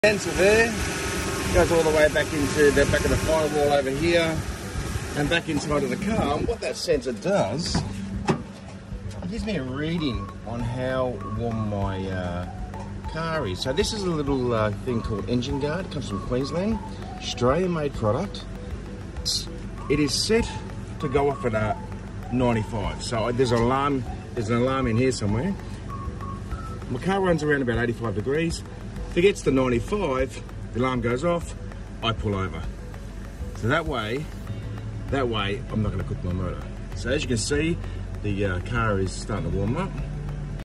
Sensor there goes all the way back into the back of the firewall over here and back inside of the car. And what that sensor does, it gives me a reading on how warm my car is. So this is a little thing called Engine Guard. It comes from Queensland, Australian-made product. It is set to go off at 95. So there's an alarm in here somewhere. My car runs around about 85 degrees. If it gets to 95, the alarm goes off, I pull over. So that way, I'm not going to cook my motor. So as you can see, the car is starting to warm up.